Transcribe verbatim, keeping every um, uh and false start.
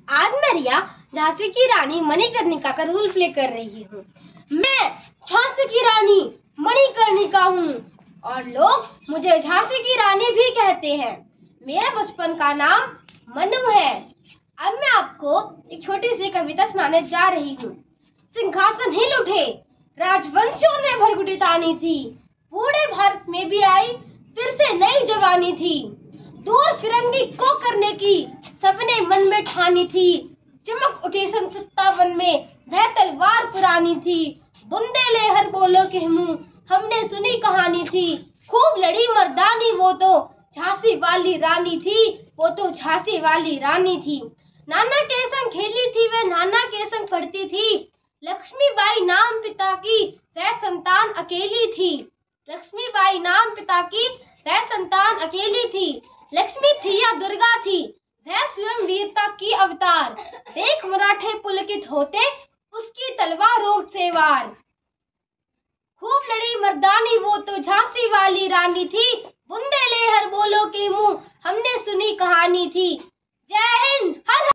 आज मैं रिया झांसी की रानी मणिकर्णिका का रोल प्ले कर रही हूँ। मैं झांसी की रानी मणिकर्णिका हूँ और लोग मुझे झांसी की रानी भी कहते हैं। मेरा बचपन का नाम मनु है। अब मैं आपको एक छोटी सी कविता सुनाने जा रही हूँ। सिंहासन हिल उठे, राजवंशियों ने भरगुटी तानी थी, पूरे भारत में भी आई फिर से नई जवानी थी। दूर फिरंगी को करने की सबने मन में ठानी थी, चमक उठी सन सत्तावन में वह तलवार पुरानी थी। बुंदेलहर बोलो के मुंह हमने सुनी कहानी थी, खूब लड़ी मर्दानी वो तो झांसी वाली रानी थी, वो तो झांसी वाली रानी थी। नाना के संग खेली थी वह, नाना के संग पढ़ती थी, लक्ष्मीबाई नाम पिता की वह संतान अकेली थी। लक्ष्मीबाई नाम पिता की वह संतान अकेली थी, लक्ष्मी थी या दुर्गा थी वह स्वयं वीरता की अवतार। देख मराठे पुलकित होते उसकी तलवारों से वार, खूब लड़ी मर्दानी वो तो झांसी वाली रानी थी, बुंदेलहर बोलो के मुंह हमने सुनी कहानी थी।